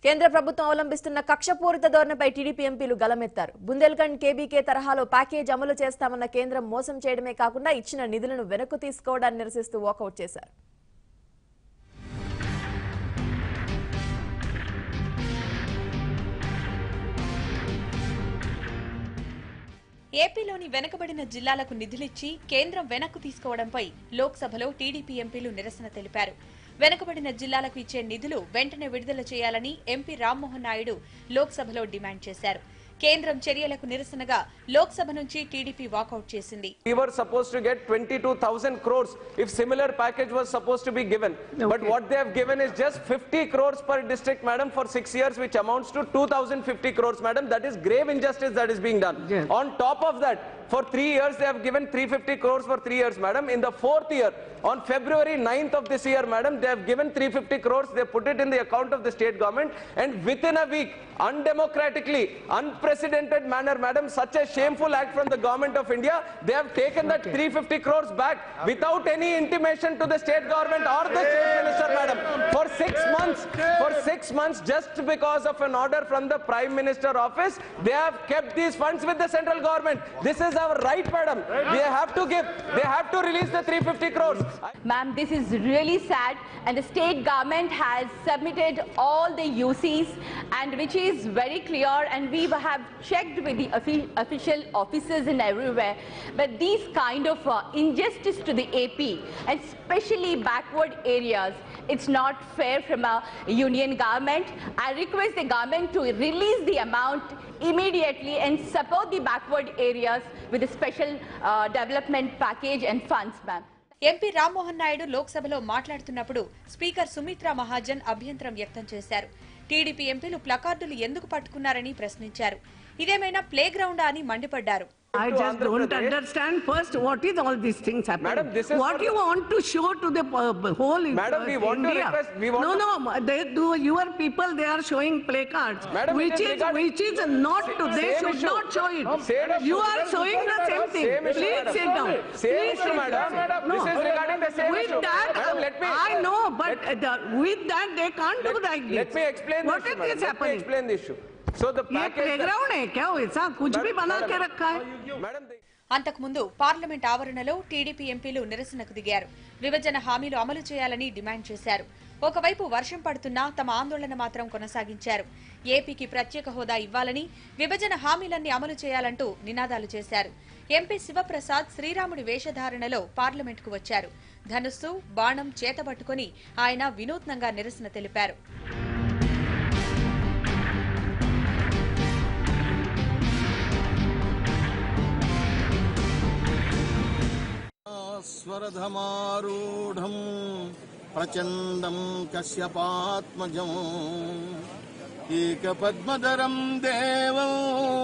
కేంద్ర ప్రభుత్వం అవలంబిస్తున్న కక్షపూరిత ధోరణిపై టీడీపీ ఎంపీలు గలమెత్తారు. బుందేల్ఖండ్ కేబీకే తరహాలో ప్యాకేజ్ అమలు చేస్తామన్న కేంద్రం మోసం చేయడమే కాకుండా ఇచ్చిన నిధులను వెనక్కు తీసుకోవడాన్ని నిరసిస్తూ వాకౌట్ చేశారు. ఏపీలోని వెనుకబడిన జిల్లాలకు నిధులిచ్చి కేంద్రం వెనక్కు తీసుకోవడంపై లోక్సభలో టీడీపీ ఎంపీలు నిరసన తెలిపారు. వెనుకబడిన జిల్లాలకు ఇచ్చే నిధులు వెంటనే విడుదల చేయాలని ఎంపీ రామ్మోహన్ నాయుడు లోక్సభలో డిమాండ్ చేశారు. కేంద్రం చర్యలకు నిరసనగా లోక్సభ నుంచి టీడీపీ వాకౌట్ చేసింది. We were supposed to get 22,000 crores if similar package was supposed to be given. Okay. But what they have given is just 50 crores per district, madam, for 6 years, which amounts to 2,050 crores, madam. That is grave injustice that is being done. Yes. On top of that, for 3 years, they have given 350 crores for 3 years, madam. In the 4th year, on February 9th of this year, madam, they have given 350 crores. They put it in the account of the state government. And within a week, undemocratically, unprecedented manner, madam, such a shameful act from the government of India, they have taken that 350 crores back without any intimation to the state government or the chief minister, madam. For 6 months, just because of an order from the prime minister office, they have kept these funds with the central government. This is our right, madam. They have to release the 350 crores. Ma'am, this is really sad, and the state government has submitted all the UCs, and which is very clear, and we have checked with the official officers and everywhere, but these kind of injustice to the AP, and especially backward areas, it's not fair from a union government. I request the government to release the amount immediately and support the backward areas with a special development package and funds, ma'am. MP Rammohan Naidu లోక్సభలో మాట్లాడుతున్నప్పుడు speaker Sumitra Mahajan అభ్యంతరం వ్యక్తం చేశారు. TDP ఎంపీలు ప్లకార్డులు ఎందుకు పట్టుకున్నారని ప్రశ్నించారు. ఇదేమైనా play గ్రౌండా అని మండిపడ్డారు. I just don't understand first what is all these things happening. Madam, this is what you want to show to the whole Madam, we want India. To request, we want no, they do, your people, they are showing placards, Madam, which is not to, they should issue. Not show it. You are showing the same thing. Please sit down. Same issue, madam. No. This is regarding the same with issue. That, madam, let me, I know, but with that they can't do like this. Let me explain what this, is happening? Let me explain the issue. So the package playground है क्या वैसा कुछ भी बना के रखा है. అంతకుముందు పార్లమెంట్ ఆవరణలో టీడీపీ ఎంపీలు నిరసనకు దిగారు. విభజన హామీలు అమలు చేయాలని డిమాండ్ చేశారు. ఒకవైపు వర్షం పడుతున్నా తమ ఆందోళన మాత్రం కొనసాగించారు. ఏపీకి ప్రత్యేక హోదా ఇవ్వాలని, విభజన హామీలన్నీ అమలు చేయాలంటూ నినాదాలు చేశారు. ఎంపీ శివప్రసాద్ శ్రీరాముడి వేషధారణలో పార్లమెంట్కు వచ్చారు. ధనుస్సు, బాణం చేతబట్టుకుని ఆయన వినూత్నంగా నిరసన తెలిపారు. స్వరధమారూఢం ప్రచండం కశ్యపాత్మజం ఏకపద్మధరం దేవం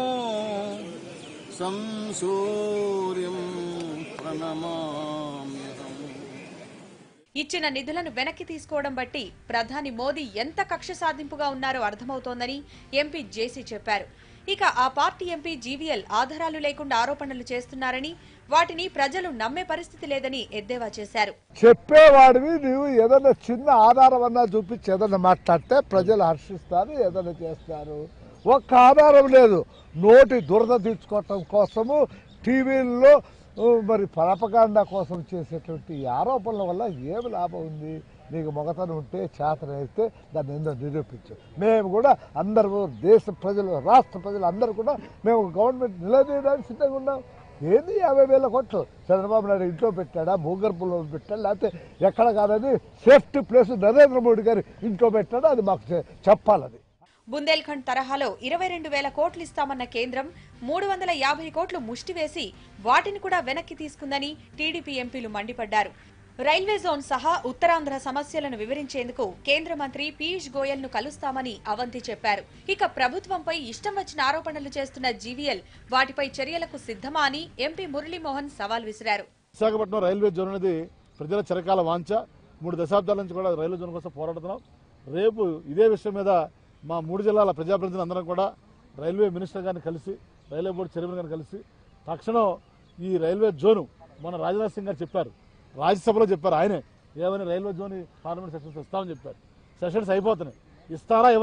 సంసూర్యం ప్రణమామ్యహం. ఇచ్చిన నిధులను వెనక్కి తీసుకోవడం బట్టి ప్రధాని మోదీ ఎంత కక్ష సాధింపుగా ఉన్నారో అర్థమవుతోందని ఎంపీ జేసీ చెప్పారు. ఇక ఆ పార్టీ ఎంపీ జీవీఎల్ ఆధారాలు లేకుండా ఆరోపణలు చేస్తున్నారని, వాటిని ప్రజలు నమ్మే పరిస్థితి లేదని ఎద్దేవా చేశారు. చెప్పేవాడివి నువ్వు ఏదైనా చిన్న ఆధారం అన్నా చూపించి ఏదైనా మాట్లాడితే ప్రజలు హర్షిస్తారు, ఏదైనా చేస్తారు. ఒక్క ఆధారం లేదు. నోటి దురద తీర్చుకోవటం కోసము టీవీల్లో మరి పరపకాండ కోసం చేసేటువంటి ఆరోపణల వల్ల ఏమి లాభం ఉంది? నీకు మొగతనం ఉంటే చేతన అయితే దాన్ని ఎందుకు నిరూపించు. మేము కూడా అందరూ దేశ ప్రజలు, రాష్ట్ర ప్రజలు అందరూ కూడా మేము గవర్నమెంట్ నిలదీయడానికి సిద్ధంగా ఉన్నాం. ఏంది 50,000 కోట్లు చంద్రబాబు నాయుడు ఇంట్లో పెట్టాడా, భూగర్భంలో పెట్టాడా, లేకపోతే ఎక్కడ కాదని సేఫ్టీ ప్లేస్ నరేంద్ర మోడీ గారు ఇంట్లో పెట్టాడా, అది మాకు చెప్పాలని. బుందేల్ఖండ్ తరహాలో 22,000 కోట్లు ఇస్తామన్న కేంద్రం 350 కోట్లు ముష్టివేసి వాటిని కూడా వెనక్కి తీసుకుందని టీడీపీ ఎంపీలు మండిపడ్డారు. రైల్వే జోన్ సహా ఉత్తరాంధ్ర సమస్యలను వివరించేందుకు కేంద్ర మంత్రి పీయూష్ గోయల్ ను కలుస్తామని అవంతి చెప్పారు. ఇక ప్రభుత్వంపై ఇష్టం వచ్చిన ఆరోపణలు చేస్తున్న జీవీఎల్ వాటిపై చర్యలకు సిద్ధమా అని ఎంపీ మురళీమోహన్ సవాల్ విసిరారు. విశాఖపట్నం రైల్వే జోన్ అనేది ప్రజల చిరకాల వాంఛ. 3 దశాబ్దాల నుంచి కూడా రైల్వే జోన్ కోసం పోరాడుతున్నాం. రేపు ఇదే విషయం మీద మా 3 జిల్లాల ప్రజాప్రతినిధులు అందరం కూడా రైల్వే మినిస్టర్ గారిని కలిసి, రైల్వే బోర్డు చైర్మన్ గారిని కలిసి తక్షణం ఈ రైల్వే జోను మన రాజ్నాథ్ సింగ్ గారు చెప్పారు, రాజ్యసభలో చెప్పారు. ఆయనే ఏమైనా రైల్వే జోన్ పార్లమెంట్ సెషన్స్ ఇస్తామని చెప్పారు. సెషన్స్ అయిపోతున్నాయి. ఇస్తారా ఎవరా?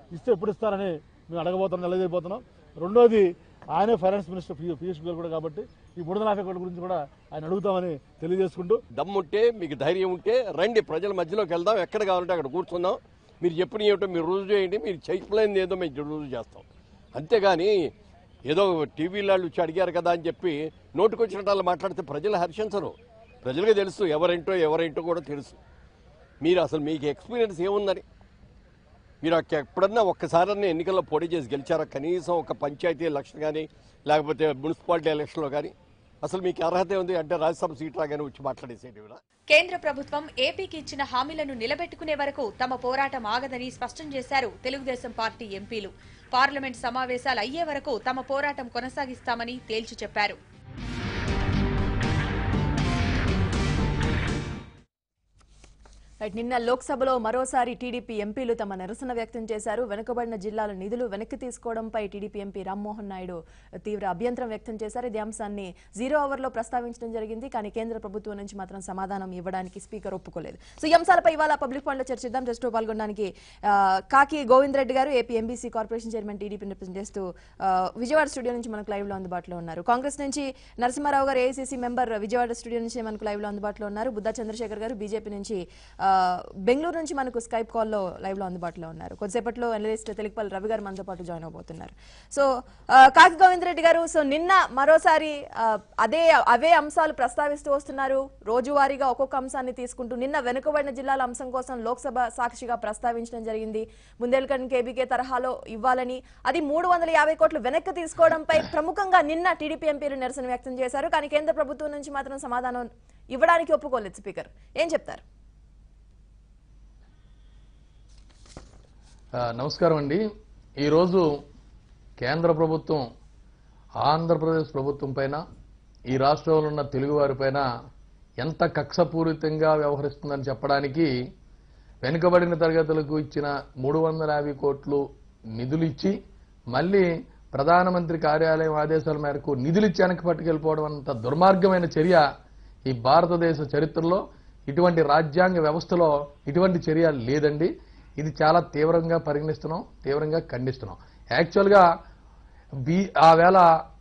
ఇస్తే ఎప్పుడు ఇస్తారని మేము అడగబోతున్నాం, నిలదీయబోతున్నాం. రెండోది ఆయనే ఫైనాన్స్ మినిస్టర్ పీయూష్ గోయల్ కూడా కాబట్టి ఈ 350 కోట్ల గురించి కూడా ఆయన అడుగుతామని తెలియజేసుకుంటూ, దమ్ముంటే మీకు ధైర్యం ఉంటే రండి, ప్రజల మధ్యలోకి వెళ్దాం, ఎక్కడ కావాలంటే అక్కడ కూర్చుందాం, మీరు చెప్పిన ఏమిటో మీరు రుజువు చేయండి, మీరు చెప్పలేనిది ఏదో మేము రుజువు చేస్తాం. అంతేగాని ఏదో టీవీలలో వచ్చి అడిగారు కదా అని చెప్పి నోటుకొచ్చినట్టు మాట్లాడితే ప్రజలు హర్షించరు. ప్రజలకు తెలుసు ఎవరేంటో కూడా తెలుసు. మీరు అసలు మీకు ఎక్స్పీరియన్స్ ఏముందని, మీరు ఎప్పుడన్నా ఒక్కసారన్నా ఎన్నికల్లో పోటీ చేసి గెలిచారా? కనీసం ఒక పంచాయతీ ఎలక్షన్ కానీ లేకపోతే మున్సిపాలిటీ ఎలక్షన్లో కానీ అసలు మీకు అర్హత ఉంది అంటే రాజ్యసభ సీట్ రాగానే వచ్చి మాట్లాడేసేది. కేంద్ర ప్రభుత్వం ఏపీకి ఇచ్చిన హామీలను నిలబెట్టుకునే వరకు తమ పోరాటం ఆగదని స్పష్టం చేశారు తెలుగుదేశం పార్టీ ఎంపీలు. పార్లమెంట్ సమావేశాలు అయ్యే వరకు తమ పోరాటం కొనసాగిస్తామని తేల్చి చెప్పారు. నిన్న లోక్సభలో మరోసారి టీడీపీ ఎంపీలు తమ నిరసన వ్యక్తం చేశారు. వెనుకబడిన జిల్లాల నిధులు వెనక్కి తీసుకోవడంపై టీడీపీ ఎంపీ రామ్మోహన్ నాయుడు తీవ్ర అభ్యంతరం వ్యక్తం చేశారు. ఈ అంశాన్ని 0 అవర్లో ప్రస్తావించడం జరిగింది. కానీ కేంద్ర ప్రభుత్వం నుంచి మాత్రం సమాధానం ఇవ్వడానికి స్పీకర్ ఒప్పుకోలేదు. సో ఈ అంశాలపై ఇవాళ పబ్లిక్ పాయింట్ లో చర్చిద్దాం. జస్ట్ పాల్గొనడానికి కాకి గోవింద్ రెడ్డి గారు, ఏపీ ఎంబీసీ కార్పొరేషన్ చైర్మన్, టీడీపీని రిప్రజెంట్ చేస్తూ విజయవాడ స్టూడియో నుంచి మనకు లైవ్ లో అందుబాటులో ఉన్నారు. కాంగ్రెస్ నుంచి నరసింహారావు గారు, ఏఐసీసీ మెంబర్, విజయవాడ స్టూడియో నుంచి మనకు లైవ్ లో అందుబాటులో ఉన్నారు. బుద్ధా చంద్రశేఖర్ గారు, బీజేపీ నుంచి బెంగళూరు నుంచి మనకు స్కైప్ కాల్లో లైవ్ లో అందుబాటులో ఉన్నారు. కొద్దిసేపట్లో అనలిస్ట్ తెలుగుపల్లి రవి గారు మనతో పాటు జాయిన్ అవబోతున్నారు. సో కాకి గోవింద్ రెడ్డి గారు, సో నిన్న మరోసారి అవే అంశాలు ప్రస్తావిస్తూ వస్తున్నారు. రోజువారీగా ఒక్కొక్క అంశాన్ని తీసుకుంటూ నిన్న వెనుకబడిన జిల్లాల అంశం కోసం లోక్సభ సాక్షిగా ప్రస్తావించడం జరిగింది. బుందేల్ఖండ్ కేబీకే తరహాలో ఇవ్వాలని, అది 350 కోట్లు వెనక్కి తీసుకోవడంపై ప్రముఖంగా నిన్న టీడీపీ ఎంపీలు నిరసన వ్యక్తం చేశారు. కానీ కేంద్ర ప్రభుత్వం నుంచి మాత్రం సమాధానం ఇవ్వడానికి ఒప్పుకోలేదు స్పీకర్. ఏం చెప్తారు? నమస్కారం అండి. ఈరోజు కేంద్ర ప్రభుత్వం ఆంధ్రప్రదేశ్ ప్రభుత్వం పైన, ఈ రాష్ట్రంలో ఉన్న తెలుగువారి పైన ఎంత కక్షపూరితంగా వ్యవహరిస్తుందని చెప్పడానికి వెనుకబడిన తరగతులకు ఇచ్చిన 350 కోట్లు నిధులు ఇచ్చి మళ్ళీ ప్రధానమంత్రి కార్యాలయం ఆదేశాల మేరకు నిధులిచ్చి వెనక్కి పట్టుకెళ్ళిపోవడం అంత దుర్మార్గమైన చర్య ఈ భారతదేశ చరిత్రలో, ఇటువంటి రాజ్యాంగ వ్యవస్థలో ఇటువంటి చర్య లేదండి. ఇది చాలా తీవ్రంగా పరిగణిస్తున్నాం, తీవ్రంగా ఖండిస్తున్నాం. యాక్చువల్గా ఆ వేళ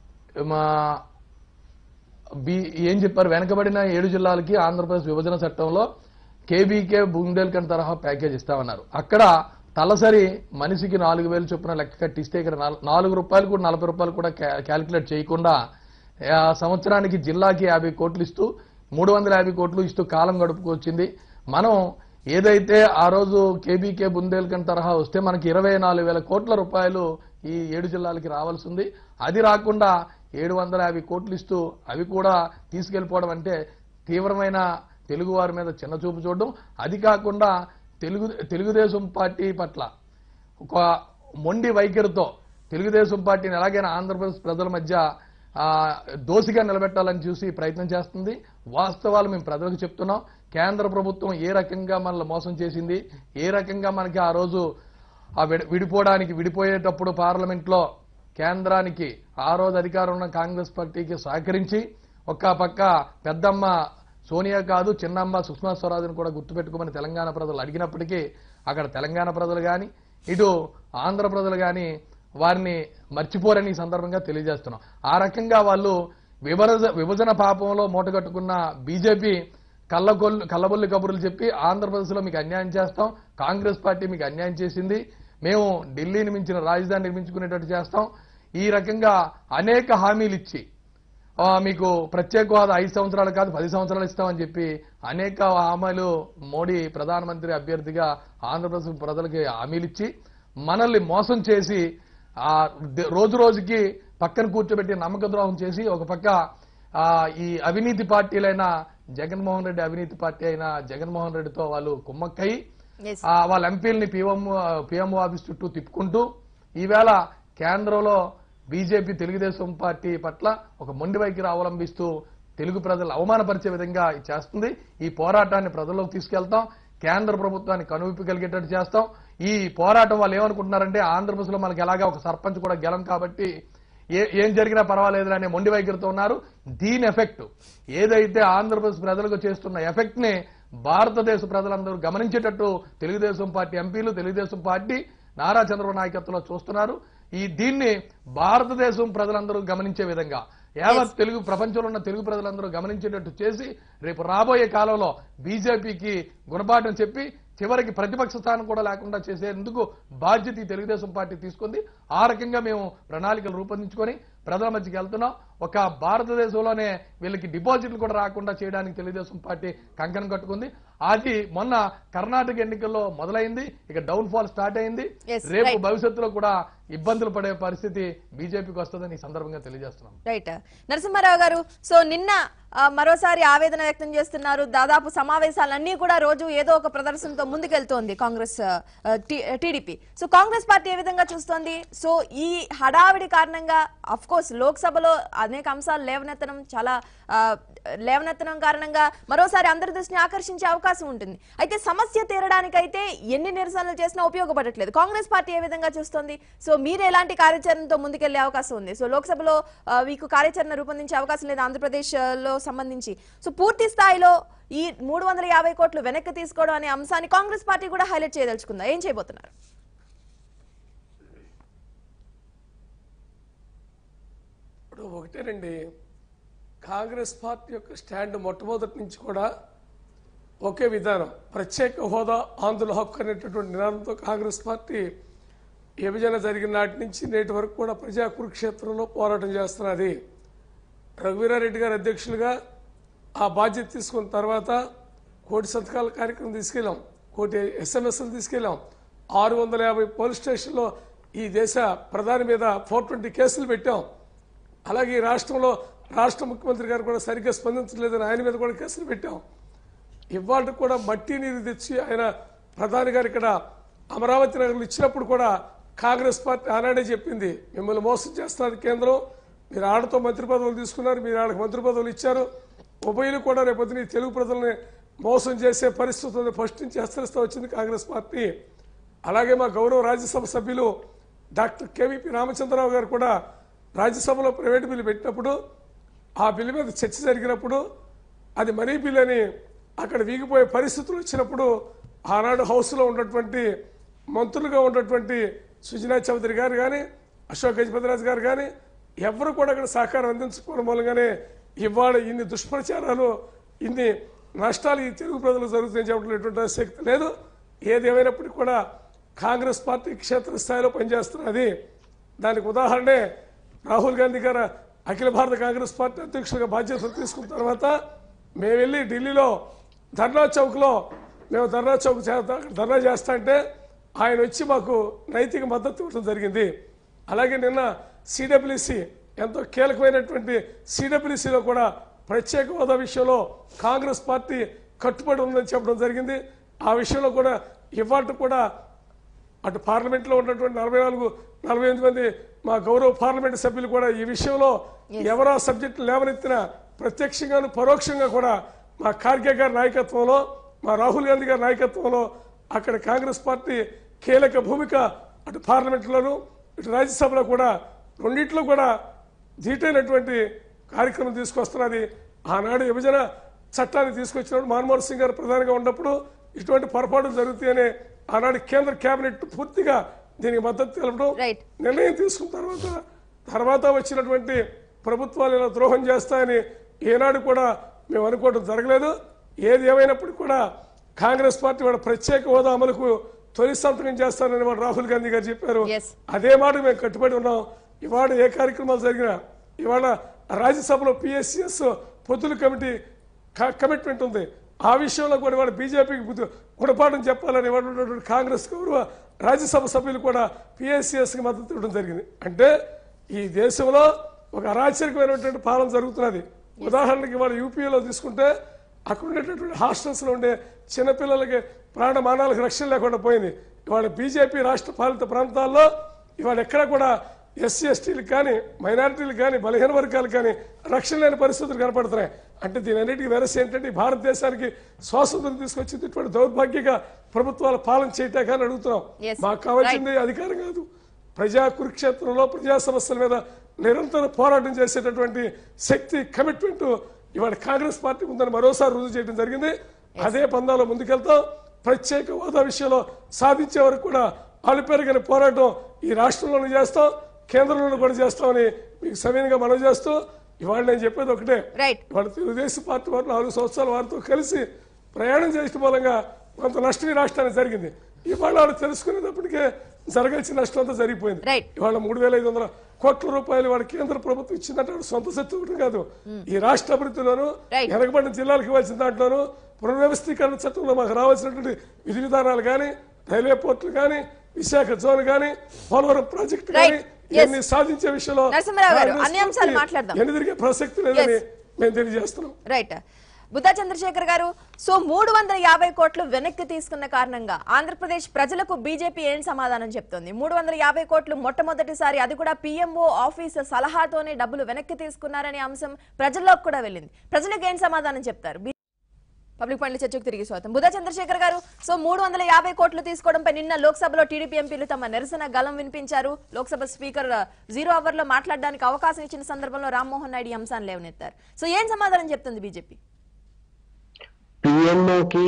ఏం చెప్పారు, వెనకబడిన 7 జిల్లాలకి ఆంధ్రప్రదేశ్ విభజన చట్టంలో కేబీకే బుందేల్ఖండ్ తరహా ప్యాకేజ్ ఇస్తామన్నారు. అక్కడ తలసరి మనిషికి 4,000 చొప్పున లెక్క కట్టిస్తే ఇక్కడ 4 రూపాయలు కూడా 40 రూపాయలు కూడా క్యాల్కులేట్ చేయకుండా సంవత్సరానికి జిల్లాకి 50 కోట్లు ఇస్తూ 350 కోట్లు ఇస్తూ కాలం గడుపుకొచ్చింది. మనం ఏదైతే ఆ రోజు కేబీకే బుందేల్ఖండ్ తరహా వస్తే మనకి 24,000 కోట్ల రూపాయలు ఈ 7 జిల్లాలకి రావాల్సింది. అది రాకుండా 750 కోట్లు ఇస్తూ అవి కూడా తీసుకెళ్లిపోవడం అంటే తీవ్రమైన తెలుగువారి మీద చిన్న చూపు చూడడం. అది కాకుండా తెలుగుదేశం పార్టీ పట్ల ఒక మొండి వైఖరితో తెలుగుదేశం పార్టీని ఎలాగైనా ఆంధ్రప్రదేశ్ ప్రజల మధ్య దోషిగా నిలబెట్టాలని చూసి ప్రయత్నం చేస్తుంది. వాస్తవాలు మేము ప్రజలకు చెప్తున్నాం. కేంద్ర ప్రభుత్వం ఏ రకంగా మనల్ని మోసం చేసింది, ఏ రకంగా మనకి ఆ రోజు విడిపోయేటప్పుడు పార్లమెంట్లో కేంద్రానికి ఆ రోజు అధికారం ఉన్న కాంగ్రెస్ పార్టీకి సహకరించి ఒక్క పక్క పెద్దమ్మ సోనియా కాదు చిన్నమ్మ సుష్మా స్వరాజ్ని కూడా గుర్తుపెట్టుకోమని తెలంగాణ ప్రజలు అడిగినప్పటికీ అక్కడ తెలంగాణ ప్రజలు కానీ ఇటు ఆంధ్ర ప్రజలు కానీ వారిని మర్చిపోరని ఈ సందర్భంగా తెలియజేస్తున్నాం. ఆ రకంగా వాళ్ళు విభజన పాపంలో మూటగట్టుకున్న బీజేపీ కల్లబొల్లి కబుర్లు చెప్పి ఆంధ్రప్రదేశ్లో మీకు అన్యాయం చేస్తాం, కాంగ్రెస్ పార్టీ మీకు అన్యాయం చేసింది, మేము ఢిల్లీని మించిన రాజధాని నిర్మించుకునేటట్టు చేస్తాం, ఈ రకంగా అనేక హామీలు ఇచ్చి మీకు ప్రత్యేక హోదా 5 సంవత్సరాలు కాదు 10 సంవత్సరాలు ఇస్తామని చెప్పి అనేక హామీలు మోడీ ప్రధానమంత్రి అభ్యర్థిగా ఆంధ్రప్రదేశ్ ప్రజలకి హామీలు ఇచ్చి మనల్ని మోసం చేసి రోజు రోజుకి పక్కన కూర్చోబెట్టి నమ్మక ద్రోహం చేసి ఒక పక్క ఈ అవినీతి పార్టీలైన జగన్మోహన్ రెడ్డి అవినీతి పార్టీ అయిన జగన్మోహన్ రెడ్డితో వాళ్ళు కుమ్మక్కై వాళ్ళ ఎంపీలని పిఎంఓ ఆఫీస్ చుట్టూ తిప్పుకుంటూ ఈవేళ కేంద్రంలో బీజేపీ తెలుగుదేశం పార్టీ పట్ల ఒక మొండి వైఖరి అవలంబిస్తూ తెలుగు ప్రజలు అవమానపరిచే విధంగా చేస్తుంది. ఈ పోరాటాన్ని ప్రజల్లోకి తీసుకెళ్తాం, కేంద్ర ప్రభుత్వాన్ని కనువిప్పు కలిగేటట్టు చేస్తాం. ఈ పోరాటం వాళ్ళు ఏమనుకుంటున్నారంటే ఆంధ్రప్రదేశ్లో మనకి ఎలాగా ఒక సర్పంచ్ కూడా గెలం కాబట్టి ఏం జరిగినా పర్వాలేదు అనే మొండి వైఖరితో ఉన్నారు. దీని ఎఫెక్ట్ ఏదైతే ఆంధ్రప్రదేశ్ ప్రజలకు చేస్తున్న ఎఫెక్ట్ ని భారతదేశ ప్రజలందరూ గమనించేటట్టు తెలుగుదేశం పార్టీ ఎంపీలు తెలుగుదేశం పార్టీ నారా చంద్రబాబు నాయకత్వంలో చూస్తున్నారు. దీన్ని భారతదేశం ప్రజలందరూ గమనించే విధంగా యావత్ తెలుగు ప్రపంచంలో ఉన్న తెలుగు ప్రజలందరూ గమనించేటట్టు చేసి రేపు రాబోయే కాలంలో బీజేపీకి గుణపాఠం చెప్పి చివరికి ప్రతిపక్ష స్థానం కూడా లేకుండా చేసేందుకు బాధ్యత తెలుగుదేశం పార్టీ తీసుకుంది. ఆ రకంగా మేము ప్రణాళికలు రూపొందించుకొని ప్రజల మధ్యకి వెళ్తున్నాం. ఒక భారతదేశంలోనే వీళ్ళకి డిపాజిట్లు కూడా రాకుండా చేయడానికి తెలుగుదేశం పార్టీ కంకణం కట్టుకుంది. అది మొన్న కర్ణాటక ఎన్నికల్లో మొదలైంది, ఇక డౌన్ ఫాల్ స్టార్ట్ అయింది. రేపు భవిష్యత్తులో కూడా ఇబ్బందులు పడే పరిస్థితి బీజేపీకి వస్తుందని ఈ సందర్భంగా తెలియజేస్తున్నాం. రైట్ నరసింహారావు గారు, సో నిన్న మరోసారి ఆవేదన వ్యక్తం చేస్తున్నారు. దాదాపు సమావేశాలన్నీ కూడా రోజు ఏదో ఒక ప్రదర్శనతో ముందుకెళ్తోంది కాంగ్రెస్ టీడీపీ. సో కాంగ్రెస్ పార్టీ ఏ విధంగా చూస్తోంది? సో ఈ హడావిడి కారణంగా అఫ్ కోర్స్ లోక్సభలో అనేక అంశాలు లేవనెత్తడం కారణంగా మరోసారి అందరి దృష్టిని ఆకర్షించే అవకాశం ఉంటుంది. అయితే సమస్య తీరడానికైతే ఎన్ని నిరసనలు చేసినా ఉపయోగపడట్లేదు. కాంగ్రెస్ పార్టీ ఏ విధంగా చూస్తోంది? సో మీరు ఎలాంటి కార్యాచరణతో ముందుకెళ్లే అవకాశం ఉంది? సో లోక్సభలో మీకు కార్యాచరణ రూపొందించే అవకాశం లేదు ఆంధ్రప్రదేశ్ లో సంబంధించి. సో పూర్తి స్థాయిలో ఈ 350 కోట్లు వెనక్కి తీసుకోవడం అనే అంశాన్ని కాంగ్రెస్ పార్టీ కూడా హైలైట్ చేయదలుచుకుందా? ఏం చేయబోతున్నారు? ఇప్పుడు ఒకటేనండి, కాంగ్రెస్ పార్టీ యొక్క స్టాండ్ మొట్టమొదటి నుంచి కూడా ఒకే విధానం, ప్రత్యేక హోదా ఆంధ్రుల హక్కు అనేటటువంటి నినాదంతో కాంగ్రెస్ పార్టీ విభజన జరిగిన నాటి నుంచి నేటి వరకు కూడా ప్రజా కురుక్షేత్రంలో పోరాటం చేస్తున్నది. రఘువీరారెడ్డి గారు అధ్యక్షులుగా ఆ బాధ్యత తీసుకున్న తర్వాత 1,000 సంతకాల కార్యక్రమం తీసుకెళ్ళాం, 1,000 SMS తీసుకెళ్ళాం, 650 పోలీస్ స్టేషన్లో ఈ దేశ ప్రధాని మీద 420 కేసులు పెట్టాం. అలాగే ఈ రాష్ట్రంలో రాష్ట్ర ముఖ్యమంత్రి గారు కూడా సరిగ్గా స్పందించలేదని ఆయన మీద కూడా కేసులు పెట్టాం. ఇవాళ కూడా మట్టి నీరు తెచ్చి ఆయన ప్రధాని గారు ఇక్కడ అమరావతి నగర్లు ఇచ్చినప్పుడు కూడా కాంగ్రెస్ పార్టీ ఆనాడే చెప్పింది, మిమ్మల్ని మోసం చేస్తున్నది కేంద్రం, మీరు ఆడతో మంత్రి పదవులు తీసుకున్నారు, మీరు ఆడకు మంత్రి పదవులు ఇచ్చారు, ఉభయలు కూడా రేపొద్దున తెలుగు ప్రజల్ని మోసం చేసే పరిస్థితులను ఫస్ట్ నుంచి హెచ్చరిస్తూ వచ్చింది కాంగ్రెస్ పార్టీ. అలాగే మా గౌరవ రాజ్యసభ సభ్యులు డాక్టర్ కేవీపీ రామచంద్రరావు గారు కూడా రాజ్యసభలో ప్రైవేట్ బిల్లు పెట్టినప్పుడు ఆ బిల్లు మీద చర్చ జరిగినప్పుడు అది మనీ బిల్ అని అక్కడ వీగిపోయే పరిస్థితులు వచ్చినప్పుడు ఆనాడు హౌస్లో ఉన్నటువంటి మంత్రులుగా ఉన్నటువంటి సుజనా చౌదరి గారు కానీ అశోక్ గజపతిరాజు గారు కానీ ఎవరు కూడా అక్కడ సహకారం అందించుకోవడం మూలంగానే ఇవాళ ఇన్ని దుష్ప్రచారాలు, ఇన్ని నష్టాలు ఈ తెలుగు ప్రజలకు జరుగుతాయని చెప్పడం శక్తి లేదు. ఏది ఏమైనప్పటికీ కూడా కాంగ్రెస్ పార్టీ క్షేత్రస్థాయిలో పనిచేస్తున్నది. దానికి ఉదాహరణే రాహుల్ గాంధీ గారు అఖిల భారత కాంగ్రెస్ పార్టీ అధ్యక్షులుగా బాధ్యతలు తీసుకున్న తర్వాత మేము వెళ్ళి ఢిల్లీలో ధర్నా చౌక్లో ధర్నా చేస్తా అంటే ఆయన వచ్చి మాకు నైతిక మద్దతు ఇవ్వడం జరిగింది. అలాగే నిన్న సిడబ్ల్యూసి ఎంతో కీలకమైనటువంటి సిడబ్ల్యూసిలో కూడా ప్రత్యేక హోదా విషయంలో కాంగ్రెస్ పార్టీ కట్టుబడి ఉందని చెప్పడం జరిగింది. ఆ విషయంలో కూడా ఇవాళ కూడా అటు పార్లమెంట్లో ఉన్నటువంటి 44-48 మంది మా గౌరవ పార్లమెంట్ సభ్యులు కూడా ఈ విషయంలో ఎవరో సబ్జెక్టు లేవనెత్తినా ప్రత్యక్షంగాను పరోక్షంగా కూడా మా ఖార్గే గారి నాయకత్వంలో, మా రాహుల్ గాంధీ గారి నాయకత్వంలో అక్కడ కాంగ్రెస్ పార్టీ కీలక భూమిక అటు పార్లమెంట్లోను ఇటు రాజ్యసభలో కూడా రెండింటిలో కూడా ధీటైనటువంటి కార్యక్రమం తీసుకొస్తున్నది. ఆనాడు విభజన చట్టాన్ని తీసుకొచ్చినప్పుడు మన్మోహన్ సింగ్ గారు ప్రధానిగా ఉన్నప్పుడు ఇటువంటి పొరపాట్లు జరుగుతాయనే ఆనాడు కేంద్ర కేబినెట్ పూర్తిగా దీనికి మద్దతు తెలపడం, నిర్ణయం తీసుకున్న తర్వాత వచ్చినటువంటి ప్రభుత్వాలు ఇలా ద్రోహం చేస్తాయని ఏనాడు కూడా మేము అనుకోవడం జరగలేదు. ఏది ఏమైనప్పటికీ కూడా కాంగ్రెస్ పార్టీ వాడు ప్రత్యేక హోదా అమలుకు తొలి సంతకం చేస్తానని వాడు రాహుల్ గాంధీ గారు చెప్పారు. అదే మాట మేము కట్టుబడి ఉన్నాం. ఇవాళ ఏ కార్యక్రమాలు జరిగినా ఇవాళ రాజ్యసభలో పిఎస్సిఎస్ పొత్తుల కమిటీ కమిట్మెంట్ ఉంది. ఆ విషయంలో కూడా ఇవాళ బీజేపీకి గుణపాఠం చెప్పాలని ఇవాళ కాంగ్రెస్ గౌరవ రాజ్యసభ సభ్యులు కూడా పిఎస్సిఎస్కి మద్దతు ఇవ్వడం జరిగింది. అంటే ఈ దేశంలో ఒక అరాచకమైనటువంటి పాలన జరుగుతున్నది. ఉదాహరణకి ఇవాళ యూపీలో తీసుకుంటే అక్కడ ఉండేటటువంటి హాస్టల్స్లో ఉండే చిన్నపిల్లలకి ప్రాణమానాలకు రక్షణ లేకుండా పోయింది. ఇవాళ బీజేపీ రాష్ట్ర పాలిత ప్రాంతాల్లో ఇవాళ ఎక్కడ కూడా ఎస్సీ ఎస్టీలకు కానీ మైనారిటీలకు కానీ బలహీన వర్గాలకు కానీ రక్షణ లేని పరిస్థితులు కనపడుతున్నాయి. అంటే దీని అన్నిటికీ వెరసి ఏంటంటే భారతదేశానికి స్వాతంత్రం తీసుకొచ్చింది ఇటువంటి దౌర్భాగ్యంగా ప్రభుత్వాల పాలన చేయటా కానీ అడుగుతున్నాం. మాకు కావాల్సింది అధికారం కాదు, ప్రజా కురుక్షేత్రంలో ప్రజా సమస్యల మీద నిరంతరం పోరాటం చేసేటటువంటి శక్తి, కమిట్మెంట్ ఇవాళ కాంగ్రెస్ పార్టీ ఉందని మరోసారి రుజువు చేయడం జరిగింది. అదే పందాలో ముందుకెళ్తాం. ప్రత్యేక హోదా విషయంలో సాధించే వరకు కూడా వాళ్ళు పెరిగిన పోరాటం ఈ రాష్ట్రంలోనూ చేస్తాం, కేంద్రంలోనూ కూడా చేస్తామని మీకు సవినయంగా మనం చేస్తూ ఇవాళ నేను చెప్పేది ఒకటే, వాళ్ళ తెలుగుదేశం పార్టీ వారు 4 సంవత్సరాల వారితో కలిసి ప్రయాణం చేయడం మూలంగా కొంత నష్టం ఈ రాష్ట్రానికి జరిగింది. ఇవాళ వాళ్ళు తెలుసుకునేటప్పటికే జరగాల్సిన నష్టం అంతా జరిగిపోయింది. ఇవాళ 3,500 కోట్ల రూపాయలు వాళ్ళ కేంద్ర ప్రభుత్వం ఇచ్చిందంటే సొంత శక్తి కాదు, ఈ రాష్ట్ర అభివృద్ధిలోనూ వెనకబడిన జిల్లాలకు ఇవ్వాల్సిన దాంట్లోనూ పునర్వ్యవస్థీకరణ చట్టంలో మాకు రావాల్సినటువంటి విధి విధానాలు కానీ, రైల్వే పోర్టులు కానీ, విశాఖ జోన్ కానీ, పోలవరం ప్రాజెక్టు కానీ ఇవన్నీ సాధించే విషయంలో ఎన్నిదిరిగే ప్రసక్తి లేదని మేము తెలియజేస్తున్నాం. రైట్. బుద్ధా చంద్రశేఖర్ గారు, సో 350 కోట్లు వెనక్కి తీసుకున్న కారణంగా ఆంధ్రప్రదేశ్ ప్రజలకు బీజేపీ ఏం సమాధానం చెప్తోంది? 350 కోట్లు మొట్టమొదటిసారి అది కూడా పీఎంఓ ఆఫీస్ సలహాతోనే డబ్బులు వెనక్కి తీసుకున్నారనే అంశం ప్రజల్లోకి కూడా వెళ్ళింది. ప్రజలకు ఏం సమాధానం చెప్తారు? పబ్లిక్ పాయింట్ చర్చకు తిరిగి స్వాగతం. బుద్ధా చంద్రశేఖర్ గారు, సో 350 కోట్లు తీసుకోవడంపై నిన్న లోక్సభలో టీడీపీ ఎంపీలు తమ నిరసన గలం వినిపించారు. లోక్సభ స్పీకర్ 0 అవర్లో మాట్లాడడానికి అవకాశం ఇచ్చిన సందర్భంలో రామ్మోహన్ నాయుడు ఈ అంశాన్ని లేవనెత్తారు. సో ఏం సమాధానం చెప్తుంది బీజేపీ? పిఎంఓకి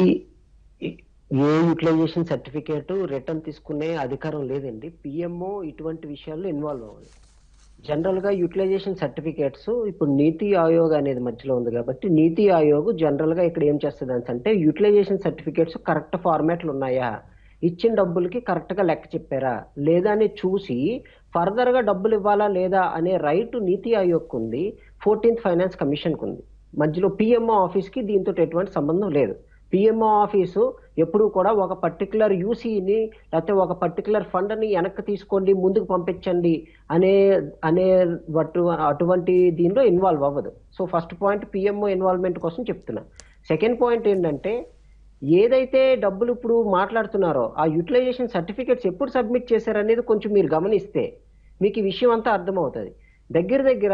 ఏ యూటిలైజేషన్ సర్టిఫికేట్ రిటర్న్ తీసుకునే అధికారం లేదండి. పిఎంఓ ఇటువంటి విషయాల్లో ఇన్వాల్వ్ అవ్వాలి. జనరల్ గా యూటిలైజేషన్ సర్టిఫికేట్స్ ఇప్పుడు నీతి ఆయోగ్ అనేది మధ్యలో ఉంది కాబట్టి నీతి ఆయోగ్ జనరల్ గా ఇక్కడ ఏం చేస్తుంది అంటే యూటిలైజేషన్ సర్టిఫికేట్స్ కరెక్ట్ ఫార్మాట్లు ఉన్నాయా, ఇచ్చిన డబ్బులకి కరెక్ట్ గా లెక్క చెప్పారా లేదా అని చూసి ఫర్దర్ గా డబ్బులు ఇవ్వాలా లేదా అనే రైట్ నీతి ఆయోగ్ ఉంది, 14th ఫైనాన్స్ కమిషన్ కు ఉంది. మధ్యలో పిఎంఓ ఆఫీస్ కి దీంతో ఎటువంటి సంబంధం లేదు. పిఎంఓ ఆఫీసు ఎప్పుడు కూడా ఒక పర్టికులర్ యూసీని లేకపోతే ఒక పర్టికులర్ ఫండ్ ని వెనక్కి తీసుకోండి ముందుకు పంపించండి అనే అటువంటి దీనిలో ఇన్వాల్వ్ అవ్వదు. So first point PMO involvement కోసం చెప్తున్నా. సెకండ్ పాయింట్ ఏంటంటే ఏదైతే డబ్బులు ఇప్పుడు మాట్లాడుతున్నారో ఆ యూటిలైజేషన్ సర్టిఫికేట్స్ ఎప్పుడు సబ్మిట్ చేశారనేది కొంచెం మీరు గమనిస్తే మీకు ఈ విషయం అంతా అర్థమవుతుంది. దగ్గర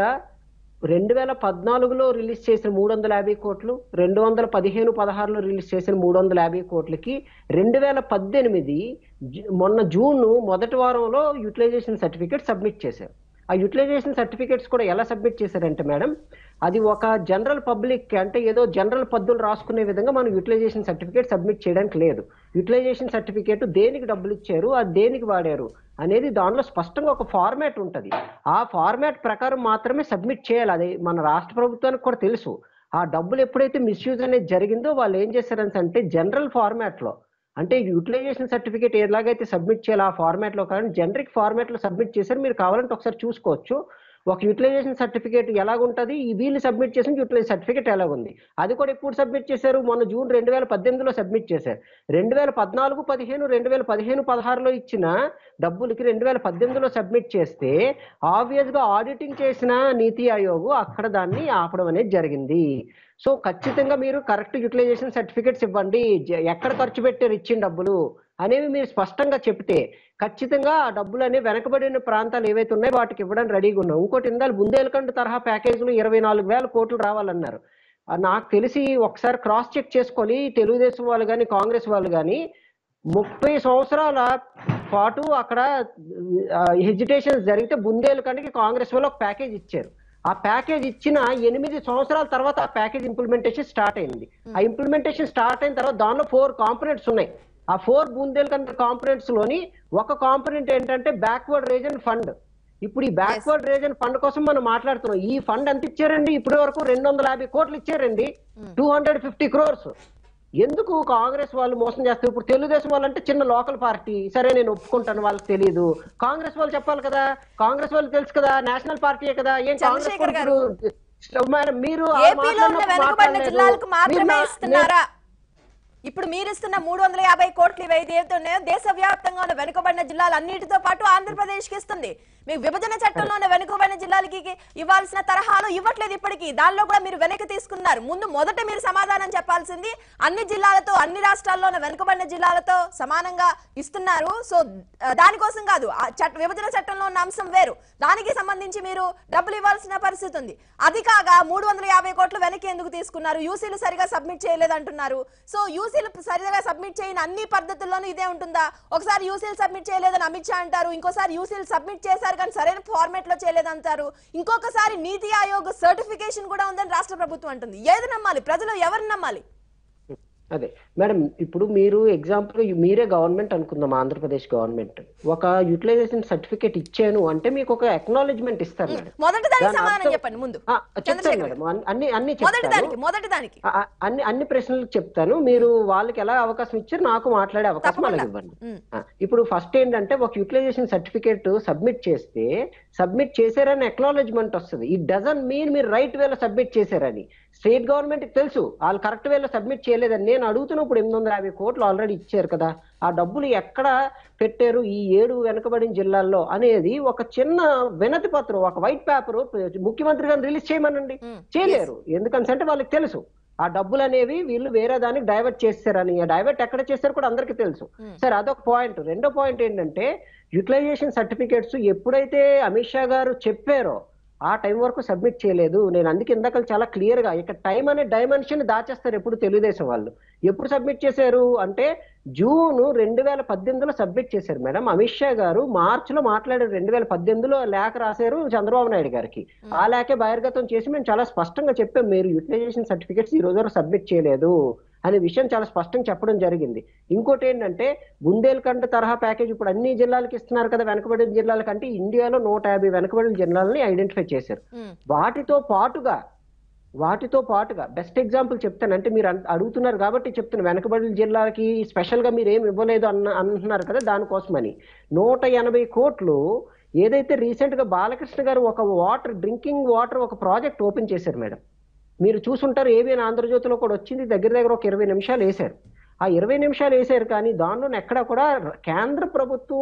2014లో రిలీజ్ చేసిన 350 కోట్లు, 2015-16లో రిలీజ్ చేసిన 350 కోట్లకి 2018 మొన్న జూన్ మొదటి వారంలో యూటిలైజేషన్ సర్టిఫికేట్ సబ్మిట్ చేశారు. ఆ యూటిలైజేషన్ సర్టిఫికేట్స్ కూడా ఎలా సబ్మిట్ చేశారంటే మేడం, అది ఒక జనరల్ పబ్లిక్ అంటే ఏదో జనరల్ పద్దులు రాసుకునే విధంగా మనం యూటిలైజేషన్ సర్టిఫికేట్ సబ్మిట్ చేయడానికి లేదు. యూటిలైజేషన్ సర్టిఫికేట్ దేనికి డబ్బులు ఇచ్చారు, అది దేనికి వాడారు అనేది దానిలో స్పష్టంగా ఒక ఫార్మాట్ ఉంటుంది. ఆ ఫార్మాట్ ప్రకారం మాత్రమే సబ్మిట్ చేయాలి. అది మన రాష్ట్ర ప్రభుత్వానికి కూడా తెలుసు. ఆ డబ్బులు ఎప్పుడైతే మిస్యూజ్ అనేది జరిగిందో వాళ్ళు ఏం చేశారంటే జనరల్ ఫార్మాట్లో అంటే యూటిలైజేషన్ సర్టిఫికేట్ ఎలాగైతే సబ్మిట్ చేయాలి ఆ ఫార్మాట్లో కానీ జనరిక్ ఫార్మాట్లో సబ్మిట్ చేశారు. మీరు కావాలంటే ఒకసారి చూసుకోవచ్చు. ఒక యూటిలైజేషన్ సర్టిఫికేట్ ఎలాగుంటుంది, ఈ వీళ్ళు సబ్మిట్ చేసిన యూటిలైజేషన్ సర్టిఫికేట్ ఎలాగుంది. అది కూడా ఎప్పుడు సబ్మిట్ చేశారు, మొన్న జూన్ 2018లో సబ్మిట్ చేశారు. 2014, 15, 2015, 16లో ఇచ్చిన డబ్బులకి 2018లో సబ్మిట్ చేస్తే ఆబ్వియస్ గా ఆడిటింగ్ చేసిన నీతి ఆయోగ్ అక్కడ దాన్ని ఆపడం అనేది జరిగింది. సో ఖచ్చితంగా మీరు కరెక్ట్ యూటిలైజేషన్ సర్టిఫికేట్స్ ఇవ్వండి, ఎక్కడ ఖర్చు పెట్టారు ఇచ్చిన డబ్బులు అనేవి మీరు స్పష్టంగా చెప్తే ఖచ్చితంగా ఆ డబ్బులు అనేవి వెనకబడిన ప్రాంతాలు ఏవైతే ఉన్నాయో వాటికి ఇవ్వడానికి రెడీగా ఉన్నాం. ఇంకోటి ఇందాలు బుందేల్ఖండ్ తరహా ప్యాకేజీలు 24,000 కోట్లు రావాలన్నారు. నాకు తెలిసి ఒకసారి క్రాస్ చెక్ చేసుకొని తెలుగుదేశం వాళ్ళు కానీ కాంగ్రెస్ వాళ్ళు కానీ 30 సంవత్సరాల పాటు అక్కడ హెజిటేషన్ జరిగితే బుందేల్ఖండ్కి కాంగ్రెస్ వాళ్ళు ఒక ప్యాకేజ్ ఇచ్చారు. ఆ ప్యాకేజ్ ఇచ్చిన 8 సంవత్సరాల తర్వాత ఆ ప్యాకేజ్ ఇంప్లిమెంటేషన్ స్టార్ట్ అయింది. ఆ ఇంప్లిమెంటేషన్ స్టార్ట్ అయిన తర్వాత దానిలో 4 కాంపోనెంట్స్ ఉన్నాయి. ఆ 4 బుందేల్ఖండ్ కాంపోనెంట్స్ లోని ఒక కాంపోనెంట్ ఏంటంటే బ్యాక్వర్డ్ రీజన్ ఫండ్. ఇప్పుడు ఈ బ్యాక్వర్డ్ రీజన్ ఫండ్ కోసం మనం మాట్లాడుతున్నాం. ఈ ఫండ్ ఎంత ఇచ్చారండి, ఇప్పటి వరకు 250 కోట్లు ఇచ్చారండి, 250 crores. ఎందుకు కాంగ్రెస్ వాళ్ళు మోసం చేస్తారు? ఇప్పుడు తెలుగుదేశం వాళ్ళు అంటే చిన్న లోకల్ పార్టీ, సరే నేను ఒప్పుకుంటాను, వాళ్ళకి తెలియదు. కాంగ్రెస్ వాళ్ళు చెప్పాలి కదా, కాంగ్రెస్ వాళ్ళు తెలుసు కదా, నేషనల్ పార్టీయే కదా. ఏం కాంగ్రెస్ మీరు ఇప్పుడు మీరు ఇస్తున్న 350 కోట్లు ఏవైతే ఉన్నాయో దేశవ్యాప్తంగా ఉన్న వెనుకబడిన జిల్లాలు అన్నిటితో పాటు ఆంధ్రప్రదేశ్ కి ఇస్తుంది. మీకు విభజన చట్టంలో ఉన్న వెనుకబడిన జిల్లాలకి ఇవ్వాల్సిన తరహాలో ఇవ్వట్లేదు ఇప్పటికీ. దానిలో కూడా మీరు వెనక్కి తీసుకున్నారు. మొదట మీరు సమాధానం చెప్పాల్సింది అన్ని జిల్లాలతో అన్ని రాష్ట్రాల్లో ఉన్న వెనుకబడిన జిల్లాలతో సమానంగా ఇస్తున్నారు. సో దానికోసం కాదు, విభజన చట్టంలో ఉన్న అంశం వేరు, దానికి సంబంధించి మీరు డబ్బులు ఇవ్వాల్సిన పరిస్థితి ఉంది. అది కాగా 350 కోట్లు వెనక్కి ఎందుకు తీసుకున్నారు? యూసీలు సరిగా సబ్మిట్ చేయలేదంటున్నారు. సో యూసీలు సరిగా సబ్మిట్ చేయని అన్ని పద్ధతుల్లోనూ ఇదే ఉంటుందా? ఒకసారి యూసీలు సబ్మిట్ చేయలేదని అమిత్ షా అంటారు, ఇంకోసారి యూసీలు సబ్మిట్ చేశారు కానీ సరైన ఫార్మాట్ లో చేయలేదంటారు, ఇంకొకసారి నీతి ఆయోగ్ సర్టిఫికేషన్ కూడా ఉందని రాష్ట్ర ప్రభుత్వం అంటుంది. ఏది నమ్మాలి? ప్రజలు ఎవరిని నమ్మాలి? అదే మేడం, ఇప్పుడు మీరు ఎగ్జాంపుల్ మీరే గవర్నమెంట్ అనుకుందాం, ఆంధ్రప్రదేశ్ గవర్నమెంట్ ఒక యూటిలైజేషన్ సర్టిఫికేట్ ఇచ్చాను అంటే మీకు ఒక అక్నాలెడ్జ్మెంట్ ఇస్తారు మేడం. మొదటి దానికి సమాధానం చెప్పండి ముందు. చెప్తాను మేడం, అన్ని చెప్తాను, అన్ని ప్రశ్నలకు చెప్తాను. మీరు వాళ్ళకి ఎలా అవకాశం ఇచ్చారు, నాకు మాట్లాడే అవకాశం అలాగే ఇవ్వండి. ఇప్పుడు ఫస్ట్ ఏంటంటే ఒక యూటిలైజేషన్ సర్టిఫికేట్ సబ్మిట్ చేస్తే సబ్మిట్ చేశారని అక్నాలెడ్జ్మెంట్ వస్తుంది. ఇట్ డజంట్ మీన్ మీరు రైట్ వేలో సబ్మిట్ చేశారని. స్టేట్ గవర్నమెంట్ తెలుసు వాళ్ళు కరెక్ట్ వేలో సబ్మిట్ చేయలేదని. నేను అడుగుతున్నప్పుడు 850 కోట్లు ఆల్రెడీ ఇచ్చారు కదా, ఆ డబ్బులు ఎక్కడ పెట్టారు ఈ 7 వెనుకబడిన జిల్లాల్లో అనేది ఒక చిన్న వినతి పత్రం, ఒక వైట్ పేపర్ ముఖ్యమంత్రి గారిని రిలీజ్ చేయమనండి. చేయలేరు, ఎందుకంటే వాళ్ళకి తెలుసు ఆ డబ్బులు అనేవి వీళ్ళు వేరే దానికి డైవర్ట్ చేస్తారని. ఆ డైవర్ట్ ఎక్కడ చేస్తారో కూడా అందరికీ తెలుసు. సరే, అదొక పాయింట్. రెండో పాయింట్ ఏంటంటే యూటిలైజేషన్ సర్టిఫికేట్స్ ఎప్పుడైతే అమిత్ షా గారు చెప్పారో ఆ టైం వరకు సబ్మిట్ చేయలేదు. నేను అందుకే ఇందాక చాలా క్లియర్ గా ఇక్కడ టైం అనే డైమెన్షన్ దాచేస్తారు ఎప్పుడు తెలుగుదేశం వాళ్ళు. ఎప్పుడు సబ్మిట్ చేశారు అంటే జూన్ 2018లో సబ్మిట్ చేశారు మేడం. అమిత్ షా గారు మార్చిలో మాట్లాడారు. 2018లో లేఖ రాశారు చంద్రబాబు నాయుడు గారికి. ఆ లేఖే బహిర్గతం చేసి మేము చాలా స్పష్టంగా చెప్పాం, మీరు యూటిలైజేషన్ సర్టిఫికేట్స్ ఈ రోజు వరకు సబ్మిట్ చేయలేదు అనే విషయం చాలా స్పష్టంగా చెప్పడం జరిగింది. ఇంకోటి ఏంటంటే బుందేల్ఖండ్ తరహా ప్యాకేజ్ ఇప్పుడు అన్ని జిల్లాలకు ఇస్తున్నారు కదా, వెనకబడిన జిల్లాలకు. అంటే ఇండియాలో 150 వెనకబడిన జిల్లాలని ఐడెంటిఫై చేశారు. వాటితో పాటుగా బెస్ట్ ఎగ్జాంపుల్ చెప్తాను, అంటే మీరు అడుగుతున్నారు కాబట్టి చెప్తాను. వెనకబడిన జిల్లాలకి స్పెషల్ గా మీరు ఏమి ఇవ్వలేదు అంటున్నారు కదా, దానికోసమని 180 కోట్లు ఏదైతే రీసెంట్ గా బాలకృష్ణ గారు ఒక డ్రింకింగ్ వాటర్ ఒక ప్రాజెక్ట్ ఓపెన్ చేశారు మేడం. మీరు చూసుంటారు, ఏబిఎన్ ఆంధ్రజ్యోతిలో కూడా వచ్చింది. దగ్గర ఒక 20 నిమిషాలు వేశారు. ఆ 20 నిమిషాలు వేశారు, కానీ దానిలో ఎక్కడ కూడా కేంద్ర ప్రభుత్వం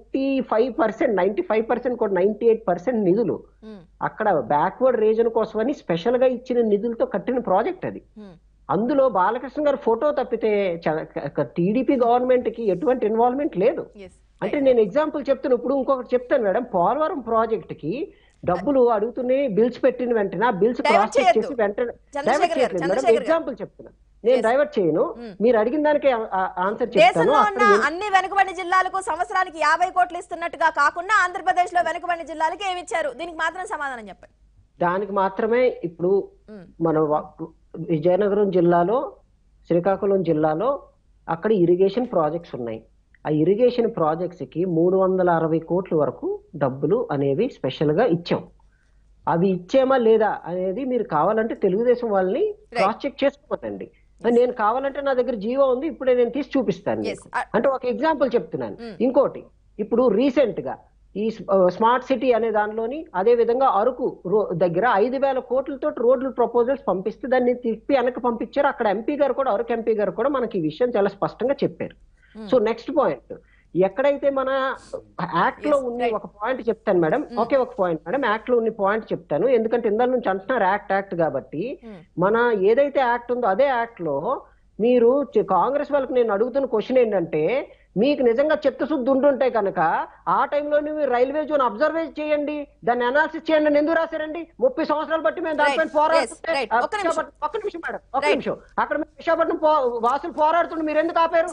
95% కూడా 98% నిధులు అక్కడ బ్యాక్వర్డ్ రీజన్ కోసమని స్పెషల్ గా ఇచ్చిన నిధులతో కట్టిన ప్రాజెక్ట్ అది. అందులో బాలకృష్ణ గారు ఫోటో తప్పితే టీడీపీ గవర్నమెంట్ కి ఎటువంటి ఇన్వాల్వ్మెంట్ లేదు. అంటే నేను ఎగ్జాంపుల్ చెప్తాను. ఇప్పుడు ఇంకొకటి చెప్తాను మేడం, పోలవరం ప్రాజెక్ట్ కి డబ్బులు అడుగుతున్నాయి, బిల్స్ పెట్టిన వెంటనే ఆ బిల్స్ క్రాస్ చెక్ చేసి వెంటనే డైవర్ట్ చేయట్లేదు మేడం. ఎగ్జాంపుల్ చెప్తున్నా, నేను డైవర్ట్ చేయను, మీరు అడిగిన దానికి ఆన్సర్ చెప్తాను. అన్ని వెనుకబడిన జిల్లాలకు సంవత్సరానికి 50 కోట్లు ఇస్తున్నట్టుగా కాకుండా ఆంధ్రప్రదేశ్ లో వెనుకబడిన జిల్లాలకి ఏమి ఇచ్చారు, దీనికి మాత్రం సమాధానం చెప్పండి. దానికి మాత్రమే ఇప్పుడు మన విజయనగరం జిల్లాలో, శ్రీకాకుళం జిల్లాలో అక్కడ ఇరిగేషన్ ప్రాజెక్ట్స్ ఉన్నాయి. ఆ ఇరిగేషన్ ప్రాజెక్ట్స్ కి 360 కోట్ల వరకు డబ్బులు అనేవి స్పెషల్ గా ఇచ్చాం. అవి ఇచ్చామా లేదా అనేది మీరు కావాలంటే తెలుగుదేశం వాళ్ళని క్రాస్ చెక్ చేసుకోమండి. నేను కావాలంటే నా దగ్గర జీవో ఉంది, ఇప్పుడే నేను తీసి చూపిస్తాను. అంటే ఒక ఎగ్జాంపుల్ చెప్తున్నాను. ఇంకోటి, ఇప్పుడు రీసెంట్ గా ఈ స్మార్ట్ సిటీ అనే దానిలోని అదే విధంగా అరకు దగ్గర 5,000 కోట్లతో రోడ్లు ప్రపోజల్స్ పంపిస్తే దాన్ని తిప్పి వెనక్కి పంపించారు. అక్కడ ఎంపీ గారు కూడా, అరకు ఎంపీ గారు కూడా మనకి ఈ విషయం చాలా స్పష్టంగా చెప్పారు. సో నెక్స్ట్ పాయింట్, ఎక్కడైతే మన యాక్ట్ లో ఉన్న ఒక పాయింట్ చెప్తాను మేడం. ఒక పాయింట్ మేడం, యాక్ట్ లో ఉన్న పాయింట్ చెప్తాను. ఎందుకంటే ఇందాల నుంచి అంటున్నారు యాక్ట్ కాబట్టి, మన ఏదైతే యాక్ట్ ఉందో అదే యాక్ట్ లో మీరు కాంగ్రెస్ వాళ్ళకి నేను అడుగుతున్న క్వశ్చన్ ఏంటంటే, మీకు నిజంగా చిత్తశుద్ధి ఉంటుంటే కనుక ఆ టైంలో మీరు రైల్వే జోన్ అబ్జర్వ్ చేయండి, దాన్ని అనాలిసిస్ చేయండి. ఎందుకు రాశారండి? 30 సంవత్సరాలు బట్టి మేము దానిపైన పోరాడుతుంటే, ఒక్క నిమిషం మేడం, ఒక్క నిమిషం, అక్కడ విశాఖపట్నం వాసులు పోరాడుతుంటే మీరు ఎందుకు ఆపారు?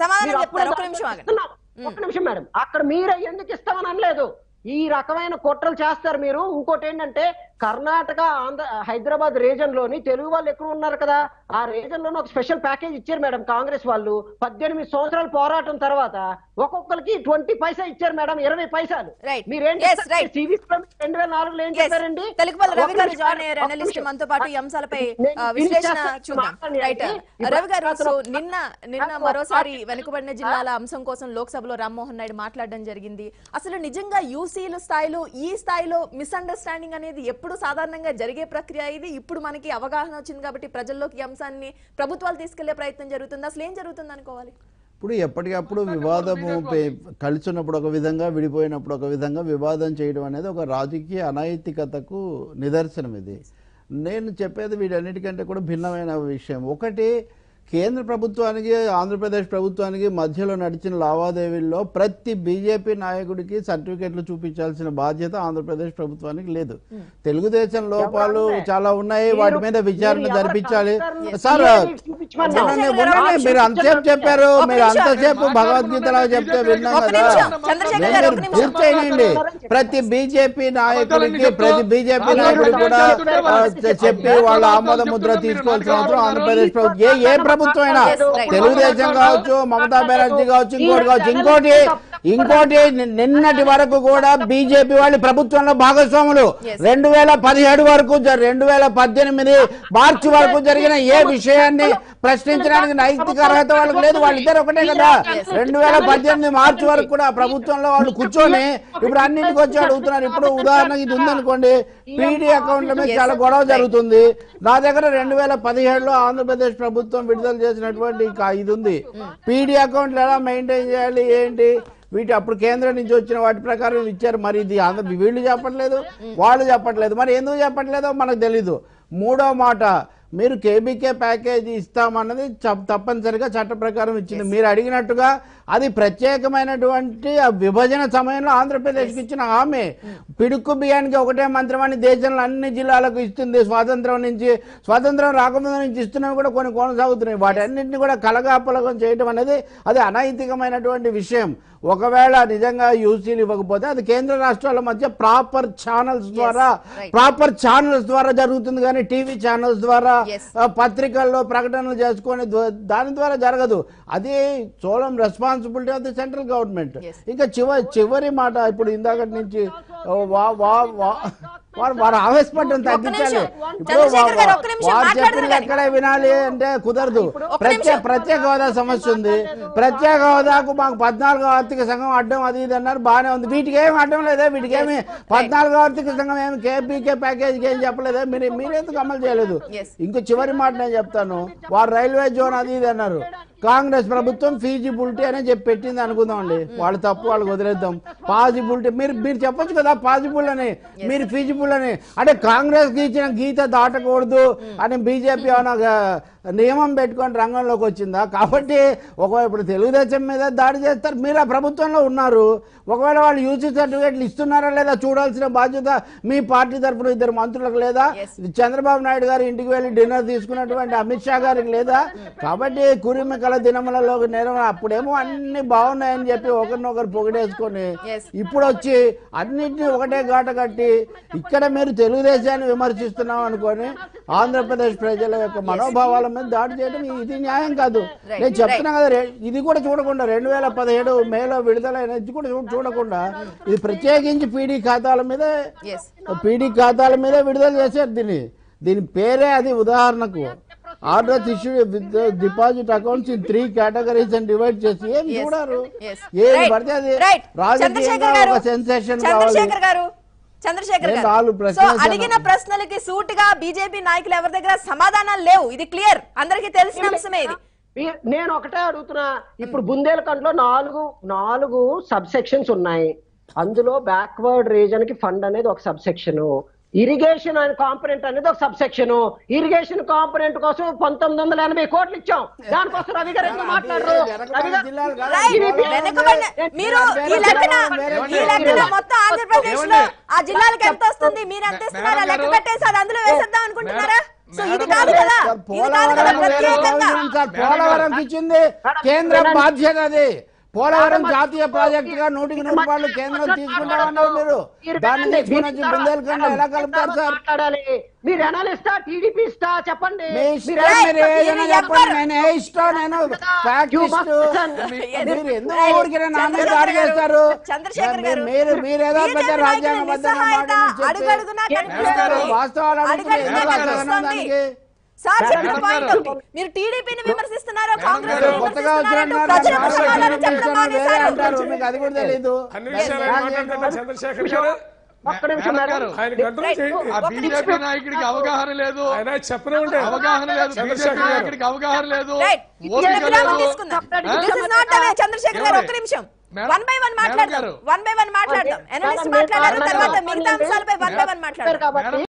ఒక్క నిమిషం మేడం, అక్కడ మీరే ఎందుకు ఇస్తామని అనలేదు? ఈ రకమైన కుట్రలు చేస్తారు మీరు. ఇంకోటి ఏంటంటే, కర్ణాటక, హైదరాబాద్ రీజన్ లోని తెలుగు వాళ్ళు ఎక్కువ ఉన్నారు కదా, ఆ రీజన్ లోని ఒక స్పెషల్ ప్యాకేజ్ ఇచ్చారు మేడం కాంగ్రెస్ వాళ్ళు. 18 సంవత్సరాల పోరాటం తర్వాత ఒక్కొక్కరికి 20 పైసా ఇచ్చారు మేడం, 20 పైసలు. మీరేంటి 2004లో ఏం చెప్పారండి? రవి గారు జాయిన్ అయ్యారు, అనలిస్ట్, మనతో పాటు ఈ అంశాలపై విశ్లేషణ చూద్దాం. రవి గారు, నిన్న మరోసారి వెనుకబడిన జిల్లాల అంశం కోసం లోక్సభలో రామ్మోహన్ నాయుడు మాట్లాడడం జరిగింది. అసలు నిజంగా యూసీల స్థాయిలో, ఈ స్థాయిలో మిస్అండర్స్టాండింగ్ అనేది ఎప్పుడు సాధారణంగా జరిగే ప్రక్రియ ఇది? ఇప్పుడు మనకి అవగాహన వచ్చింది కాబట్టి ప్రజల్లోకి అంశాన్ని ప్రభుత్వాలు తీసుకెళ్లే ప్రయత్నం జరుగుతుంది. అసలు ఏం జరుగుతుంది అనుకోవాలి? ఇప్పుడు ఎప్పటికప్పుడు వివాదము కలిసి ఉన్నప్పుడు ఒక విధంగా, విడిపోయినప్పుడు ఒక విధంగా వివాదం చేయడం అనేది ఒక రాజకీయ అనైతికతకు నిదర్శనం. ఇది నేను చెప్పేది వీటన్నిటికంటే కూడా భిన్నమైన విషయం. ఒకటి, కేంద్ర ప్రభుత్వానికి ఆంధ్రప్రదేశ్ ప్రభుత్వానికి మధ్యలో నడిచిన లావాదేవీల్లో ప్రతి బీజేపీ నాయకుడికి సర్టిఫికెట్లు చూపించాల్సిన బాధ్యత ఆంధ్రప్రదేశ్ ప్రభుత్వానికి లేదు. తెలుగుదేశం లోపాలు చాలా ఉన్నాయి, వాటి మీద విచారణ జరిపించాలి. సార్ మీరు అంతసేపు చెప్పారు, మీరు అంతసేపు భగవద్గీతలో చెప్తే విన్నాం కదా. పూర్తి చేయండి. ప్రతి బీజేపీ నాయకుడికి కూడా చెప్పి వాళ్ళ ఆమోద ముద్ర తీసుకోవాల్సిన అవసరం ఆంధ్రప్రదేశ్ ప్రభుత్వం ఏ ప్రభుత్వం అయినా తెలుగుదేశం కావచ్చు, మమతా బెనర్జీ కావచ్చు, ఇంకోటి నిన్నటి వరకు కూడా బీజేపీ వాళ్ళు ప్రభుత్వంలో భాగస్వాములు. 2017 వరకు 2018 మార్చి వరకు జరిగిన ఏ విషయాన్ని ప్రశ్నించడానికి నైతిక అర్హత వాళ్ళకి లేదు. వాళ్ళిద్దరు ఒకటే కదా. 2018 మార్చి వరకు కూడా ప్రభుత్వంలో వాళ్ళు కూర్చొని ఇప్పుడు అన్నింటికి వచ్చి అడుగుతున్నారు. ఇప్పుడు ఉదాహరణకి ఇది ఉందనుకోండి, పీడీ అకౌంట్ల మీద చాలా గొడవ జరుగుతుంది. నా దగ్గర 2017లో ఆంధ్రప్రదేశ్ ప్రభుత్వం విడుదల చేసినటువంటి ఇది ఉంది. పీడీ అకౌంట్లు ఎలా మెయింటైన్ చేయాలి ఏంటి వీటి అప్పుడు కేంద్రం నుంచి వచ్చిన వాటి ప్రకారం ఇచ్చారు. మరి ఇది వీళ్ళు చెప్పట్లేదు, వాళ్ళు చెప్పట్లేదు. మరి ఎందుకు చెప్పట్లేదో మనకు తెలీదు. మూడో మాట, మీరు కేబీకే ప్యాకేజీ ఇస్తామన్నది తప్పనిసరిగా చట్ట ప్రకారం ఇచ్చింది. మీరు అడిగినట్టుగా అది ప్రత్యేకమైనటువంటి విభజన సమయంలో ఆంధ్రప్రదేశ్కి ఇచ్చిన హామీ. పిడుక్కు బియ్యానికి ఒకటే మంత్రం అని దేశంలో అన్ని జిల్లాలకు ఇస్తుంది. స్వాతంత్రం రాకముందు నుంచి ఇస్తున్నవి కూడా కొన్ని కొనసాగుతున్నాయి. వాటన్నింటినీ కూడా కలగాపలగం చేయడం అనేది అది అనైతికమైనటువంటి విషయం. ఒకవేళ నిజంగా యూసీలు ఇవ్వకపోతే అది కేంద్ర రాష్ట్రాల మధ్య ప్రాపర్ ఛానల్స్ ద్వారా జరుగుతుంది, కానీ టీవీ ఛానల్స్ ద్వారా పత్రికల్లో ప్రకటనలు చేసుకొని దాని ద్వారా జరగదు. అది sole responsibility of the central government. ఇంకా చివరి మాట, ఇప్పుడు ఇందాకటి నుంచి వారు ఆవేశపడడం తగ్గించాలి. ఇప్పుడు వారు చెప్పింది ఎక్కడే వినాలి అంటే కుదరదు. ప్రత్యేక హోదా సమస్య ఉంది. ప్రత్యేక హోదాకు మాకు 14వ ఆర్థిక సంఘం అడ్డం అది ఇది అన్నారు, బాగానే ఉంది. వీటికి ఏమి అడ్డం లేదే, వీటికి ఏమి 14వ ఆర్థిక సంఘం ఏమి కేపీకే ప్యాకేజీకి ఏం చెప్పలేదే, మీరెందుకు అమలు చేయలేదు? ఇంకో చివరి మాట నేను చెప్తాను. వారు రైల్వే జోన్ అది ఇది అన్నారు. కాంగ్రెస్ ప్రభుత్వం ఫీజిబిలిటీ అనే చెప్పి పెట్టింది అనుకుందామండి. వాళ్ళు తప్పు, వాళ్ళకి వదిలేద్దాం. పాజిబిలిటీ మీరు చెప్పొచ్చు కదా, పాజిబుల్ అని, మీరు ఫీజిబుల్ అని. అంటే కాంగ్రెస్ ఇచ్చిన గీత దాటకూడదు అని బీజేపీ ఏమైనా నియమం పెట్టుకొని రంగంలోకి వచ్చిందా? కాబట్టి ఇప్పుడు తెలుగుదేశం మీద దాడి చేస్తారు. మీరు ఆ ప్రభుత్వంలో ఉన్నారు. ఒకవేళ వాళ్ళు యూసీ సర్టిఫికేట్లు ఇస్తున్నారా లేదా చూడాల్సిన బాధ్యత మీ పార్టీ తరఫున 2 మంత్రులకు లేదా? చంద్రబాబు నాయుడు గారు ఇంటికి వెళ్ళి డిన్నర్ తీసుకున్నటువంటి అమిత్ షా గారికి లేదా? కాబట్టి కురిమికల దినములలో నేరం అప్పుడేమో అన్ని బాగున్నాయని చెప్పి ఒకరినొకరు పొగిడేసుకొని ఇప్పుడు వచ్చి అన్నింటినీ ఒకటే ఘాట కట్టి ఇక్కడ మీరు తెలుగుదేశాన్ని విమర్శిస్తున్నాం అనుకొని ఆంధ్రప్రదేశ్ ప్రజల యొక్క మనోభావాల మీద దాడి చేయడం ఇది న్యాయం కాదు. నేను చెప్తున్నా కదా, ఇది కూడా చూడకుండా 2017 మేలో విడుదలైన ఇది కూడా చూడకుండా ఇది ప్రత్యేకించి పీడీ ఖాతాల మీద విడుదల చేశారు. దీని పేరే అది. ఉదాహరణకు orders issued with deposit accounts in 3 categories అని డివైడ్ చేసి ఏం చూడారు, ఏది పడితే అది రాజకీయంగా ఒక సెన్సేషన్ కావాలి. చంద్రశేఖర్ గారు అడిగిన ప్రశ్నలకి సూటిగా బీజేపీ నాయకులు ఎవరి దగ్గర సమాధానాలు లేవు. ఇది క్లియర్, అందరికీ తెలిసిన అంశమే. ఇది నేను ఒకటే అడుగుతున్నా. ఇప్పుడు బుందేల్ఖండ్ లో 4 సబ్ సెక్షన్స్ ఉన్నాయి. అందులో బ్యాక్వర్డ్ రీజన్ కి ఫండ్ అనేది ఒక sub section, irrigation and component అనేది ఒక సబ్ సెక్షన్. ఇరిగేషన్ కాంపొనెంట్ కోసం 1980 కోట్లు ఇచ్చాం. దానికోసం రవి గారు ఎందుకు మాట్లాడరు? మీరు ఈ లెక్కన మొత్తం ఆంధ్రప్రదేశ్ లో ఆ జిల్లాలకు ఎంత వస్తుంది, మీరు ఎంత ఇస్తున్నారా లెక్క పెట్టేసి అది అందులో వేసేద్దాం అనుకుంటున్నారా? పోలవరం ఇచ్చింది కేంద్రం బాధ్యత. అది పోలవరం జాతీయ ప్రాజెక్ట్ గా 100కి 100 కేంద్రం తీసుకుంటామన్నారు. మీరు దాన్ని తీసుకుని వచ్చి బుందేల్ఖండ్ ఎలా కలుపుతారు సార్? మీరు ఎనాలిస్టా టీడీపీ ఇస్తా చెప్పండి. నేనే ఇష్టం, నేను మీరు ఎందుకు ఊరికే నా మీద దాడి చేస్తారు? మీరేదో పెద్ద రాజ్యాంగబద్ధంగా వాస్తవాలు దానికి మీరు టీడీపీని విమర్శిస్తున్నారు, కాంగ్రెస్ మీకు అది కూడా తెలీదు. బీజేపీ నాయకుడికి అవగాహన లేదు, అవగాహన లేదు, బీజేపీ నాయకుడికి అవగాహన లేదు. చంద్రశేఖర్ గారు ఒక్క నిమిషం, 1 by 1 మాట్లాడదాం. 1 by 1 మాట్లాడదాం. ఎనలిస్ట్ మాట్లాడారు, తర్వాత మిగతా అంశాలపై 1 by 1 మాట్లాడదాం.